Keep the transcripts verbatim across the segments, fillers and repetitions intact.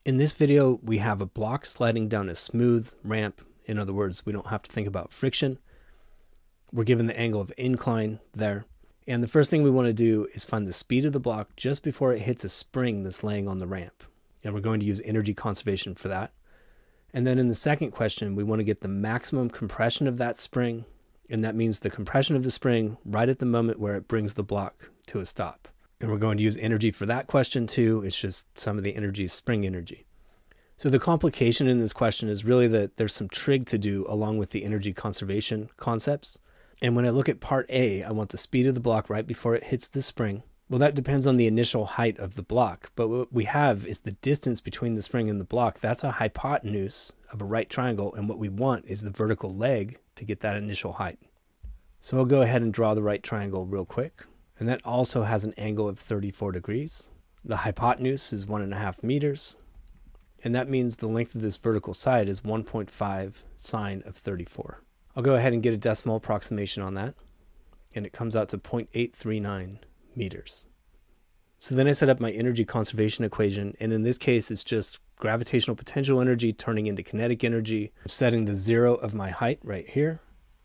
In this video, we have a block sliding down a smooth ramp. In other words, we don't have to think about friction. We're given the angle of incline there. And the first thing we want to do is find the speed of the block just before it hits a spring that's laying on the ramp. And we're going to use energy conservation for that. And then in the second question, we want to get the maximum compression of that spring. And that means the compression of the spring right at the moment where it brings the block to a stop. And we're going to use energy for that question too. It's just some of the energy is spring energy. So the complication in this question is really that there's some trig to do along with the energy conservation concepts. And when I look at part A, I want the speed of the block right before it hits the spring. Well, that depends on the initial height of the block. But what we have is the distance between the spring and the block. That's a hypotenuse of a right triangle. And what we want is the vertical leg to get that initial height. So I'll go ahead and draw the right triangle real quick. And that also has an angle of thirty-four degrees. The hypotenuse is one and a half meters. And that means the length of this vertical side is one point five sine of thirty-four. I'll go ahead and get a decimal approximation on that. And it comes out to zero point eight three nine meters. So then I set up my energy conservation equation. And in this case, it's just gravitational potential energy turning into kinetic energy. I'm setting the zero of my height right here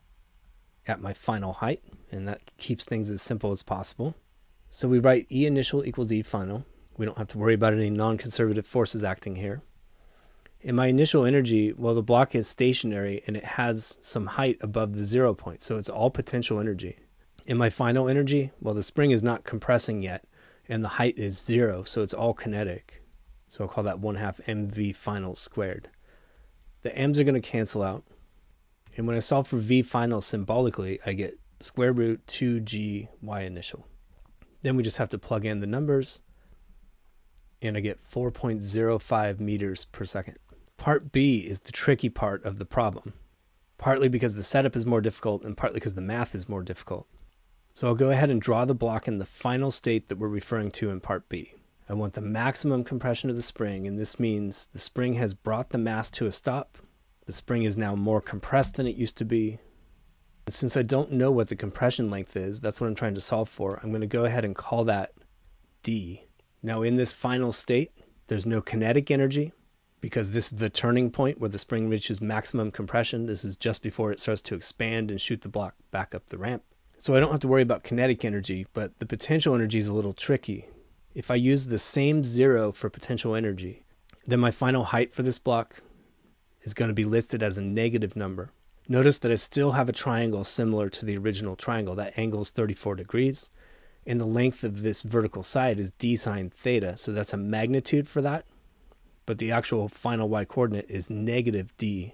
at my final height. And that keeps things as simple as possible. So we write E initial equals E final. We don't have to worry about any non-conservative forces acting here. And my initial energy, well, the block is stationary and it has some height above the zero point. So it's all potential energy. And my final energy, well, the spring is not compressing yet and the height is zero. So it's all kinetic. So I'll call that one half mv final squared. The m's are going to cancel out. And when I solve for v final symbolically, I get square root two g y initial. Then we just have to plug in the numbers. And I get four point zero five meters per second. Part B is the tricky part of the problem, partly because the setup is more difficult and partly because the math is more difficult. So I'll go ahead and draw the block in the final state that we're referring to in part B. I want the maximum compression of the spring, and this means the spring has brought the mass to a stop. The spring is now more compressed than it used to be. And since I don't know what the compression length is, that's what I'm trying to solve for. I'm going to go ahead and call that D. Now in this final state, there's no kinetic energy because this is the turning point where the spring reaches maximum compression. This is just before it starts to expand and shoot the block back up the ramp. So I don't have to worry about kinetic energy, but the potential energy is a little tricky. If I use the same zero for potential energy, then my final height for this block is going to be listed as a negative number. Notice that I still have a triangle similar to the original triangle. That angle is thirty-four degrees. And the length of this vertical side is d sine theta. So that's a magnitude for that. But the actual final y coordinate is negative d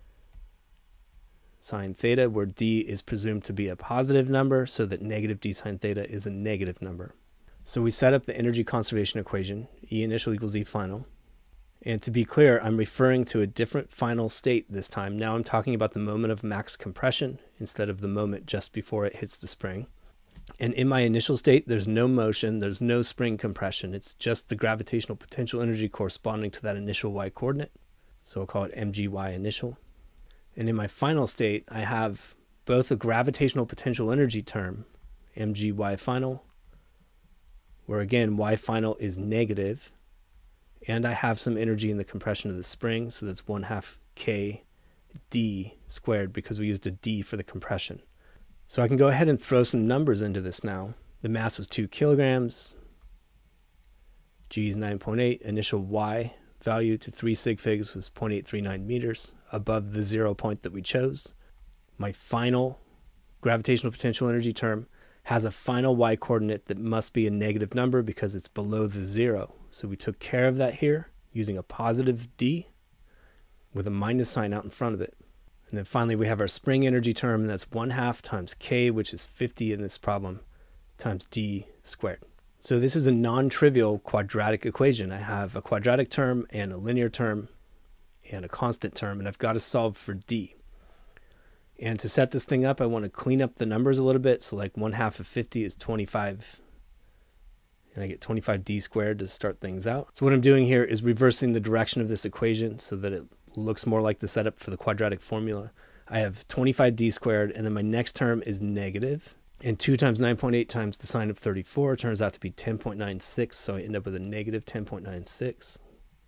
sine theta, where d is presumed to be a positive number, so that negative d sine theta is a negative number. So we set up the energy conservation equation, E initial equals E final. And to be clear, I'm referring to a different final state this time. Now I'm talking about the moment of max compression instead of the moment just before it hits the spring. And in my initial state, there's no motion, there's no spring compression. It's just the gravitational potential energy corresponding to that initial y coordinate. So I'll call it mgy initial. And in my final state, I have both a gravitational potential energy term, mgy final, where again, y final is negative. And I have some energy in the compression of the spring, so that's one half k d squared because we used a d for the compression. So I can go ahead and throw some numbers into this now. The mass was two kilograms, g is nine point eight, initial y value to three sig figs was zero point eight three nine meters above the zero point that we chose. My final gravitational potential energy term has a final y coordinate that must be a negative number because it's below the zero. So we took care of that here using a positive d with a minus sign out in front of it. And then finally we have our spring energy term, and that's one half times k, which is fifty in this problem, times d squared. So this is a non-trivial quadratic equation. I have a quadratic term and a linear term and a constant term, and I've got to solve for d. And to set this thing up, I want to clean up the numbers a little bit. So like one half of fifty is twenty-five. And I get twenty-five d squared to start things out. So what I'm doing here is reversing the direction of this equation so that it looks more like the setup for the quadratic formula. I have twenty-five d squared, and then my next term is negative. And two times nine point eight times the sine of thirty-four turns out to be ten point nine six. So I end up with a negative ten point nine six.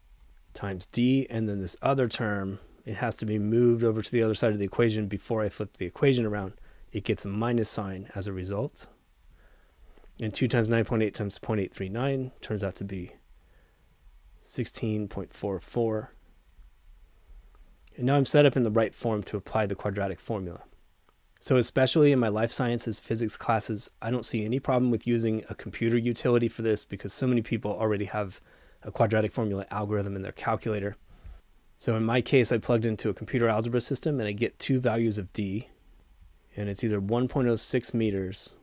times d, and then this other term, it has to be moved over to the other side of the equation before I flip the equation around. It gets a minus sign as a result. And two times nine point eight times zero point eight three nine turns out to be sixteen point four four. And now I'm set up in the right form to apply the quadratic formula. So especially in my life sciences physics classes, I don't see any problem with using a computer utility for this because so many people already have a quadratic formula algorithm in their calculator. So in my case, I plugged into a computer algebra system and I get two values of d, and it's either one point zero six meters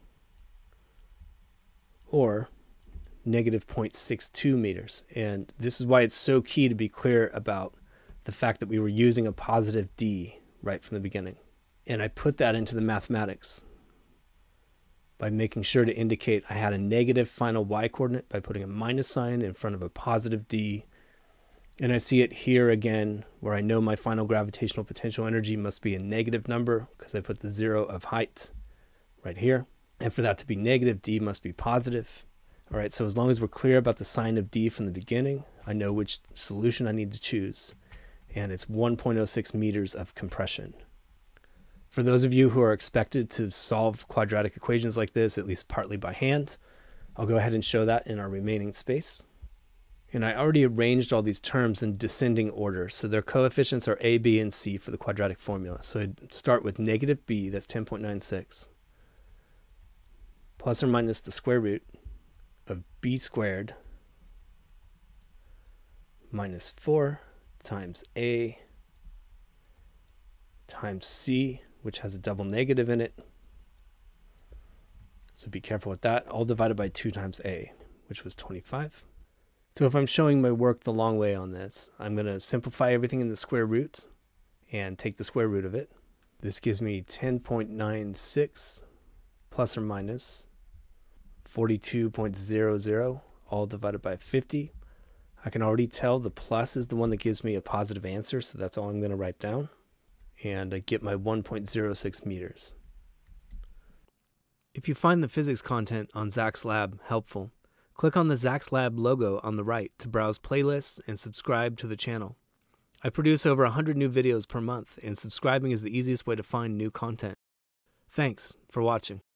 or negative zero point six two meters. And this is why it's so key to be clear about the fact that we were using a positive d right from the beginning. And I put that into the mathematics by making sure to indicate I had a negative final y coordinate by putting a minus sign in front of a positive d. And I see it here again where I know my final gravitational potential energy must be a negative number because I put the zero of height right here. And for that to be negative, d must be positive. All right, so as long as we're clear about the sign of d from the beginning, I know which solution I need to choose. And it's one point zero six meters of compression. For those of you who are expected to solve quadratic equations like this, at least partly by hand, I'll go ahead and show that in our remaining space. And I already arranged all these terms in descending order, so their coefficients are a, b, and c for the quadratic formula. So I'd start with negative b, that's ten point nine six, plus or minus the square root of b squared minus four times a times c, which has a double negative in it. So be careful with that. All divided by two times a, which was twenty-five. So if I'm showing my work the long way on this, I'm going to simplify everything in the square root and take the square root of it. This gives me ten point nine six plus or minus forty-two point zero zero, all divided by fifty. I can already tell the plus is the one that gives me a positive answer, so that's all I'm going to write down. And I get my one point zero six meters. If you find the physics content on Zach's Lab helpful, click on the Zach's Lab logo on the right to browse playlists and subscribe to the channel. I produce over one hundred new videos per month, and subscribing is the easiest way to find new content. Thanks for watching.